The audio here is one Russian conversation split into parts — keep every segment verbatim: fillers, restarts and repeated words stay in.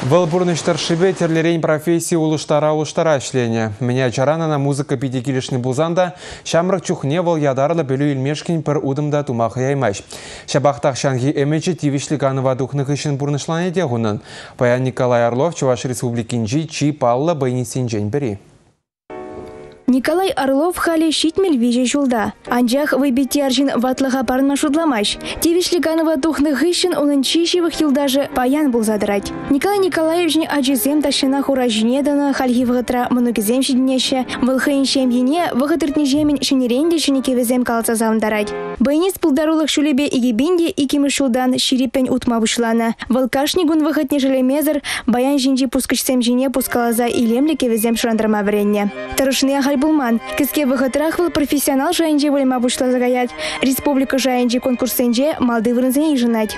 Валбурныштар шибе терлерень профессии улыштара улыштара шление. Меня чарана на музыка пятикилишный булзанда, шамрак чухне вал ядарлы белю илмешкин пер удымда тумах яймаш. Шабахтах шанги эмечи тивишли канова духных ищен бурнышлане дегунан. Паян Николай Орлов, Чуваш Республикинджи, Чи Палла Байнисин Дженбери. Николай Орлов хали щитмель вижи жулда. Анжах выбити аржин ватлыға парынма шудламаш. Тивишли канова тухных ищен унын чищевых юлдажы паян был задрать. Николай Николаевични аджизем ташина хуражине дана хальги вғытра многизем шиднеше, вылхайын шемьене вғытыртни жемін шинеренде шинекевезем калца завндарать. Байнис пулдарулых шулебе игибинде икимы шулдан ширипень утма вышлана. Вылкашнигун вғытне желемезер баян жинжи пускачсем жине пускалаза илемле кевезем шандрама вренне. Тарышны Булман. Киске выходрах был профессионал жайнджи волема бушла загаять. Республика жайнджи конкурсенже малды вырнзени женать.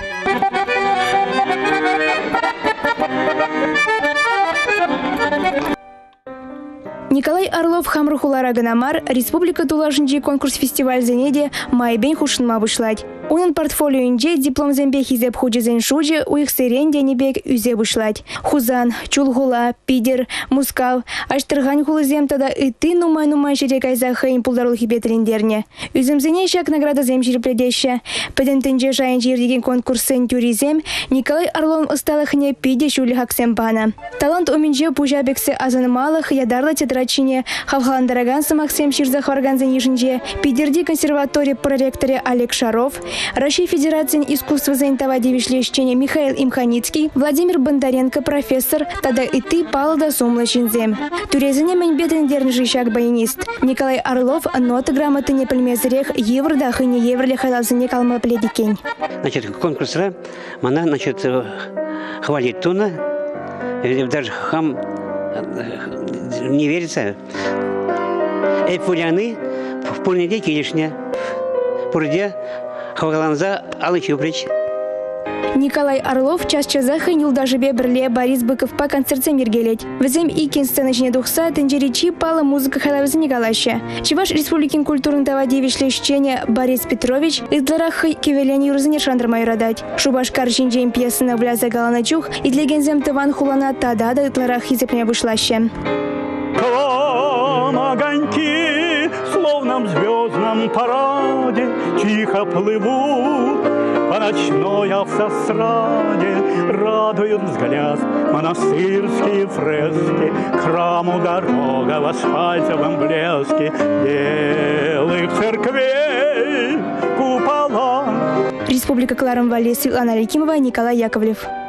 Николай Орлов хамрухулара ганамар Республика Тулашинджи конкурс-фестиваль зенеде майбень хушынма вышлать. Унын портфолио инже диплом зембех изеп худжизен шуджи у их сыренде небек үзе вышлать. Хузан, Чулгула, Пидер, Мускал, Аштыргань хулызем тада и ты нумай-нумай жерек айзахаин пулдарул хибетрендерне. Үземзене шак награда зем жирпледеще. Педентенже жайнджи ирдеген конкурсен тюризем Николай Орлов усталыхне пиде шули хаксем пана. Талант уминже пужабексе азанымалых ядарла тетрачине хавхаландараган самахсем ширзах органзен ежинже Пидерди консерватории проректоре Олег Шаров, Российской Федерации искусства занятого девишлещения Михаил Имханицкий, Владимир Бондаренко, профессор, тогда и ты палда сумлачинзем. Турезене меньбетен дернжищак баянист. Николай Орлов, ноты грамоты не пальмезрех, еврдах и не еврле халазене калмапледикень. Значит, конкурсра, она, значит, хвалит туна, даже хам не верится. Эти пуляны в полнеде килишня. Пурде хваланза алычуприч. Николай Орлов час часах и даже бебрле Борис Быков по концерте миргелеть. Взем икин сценочне духса тенджеричи пала музыка халавза Николаевича. Чеваш республикин культурный тавадевич лещения Борис Петрович из дларахы кивелени юрзане шандр майрадать. Шубаш каржинджем пьесы вляза галаначух и для гензем таван хулана тадада и дларахи зепня вышлаще. Огоньки, словно в звездном параде, тихо плывут по ночной автостраде, радуют взгляд монастырские фрески, к храму дорога в асфальтовом блеске белых церквей купола. Республика Кларом-Вале, Светлана Аликимова, Николай Яковлев.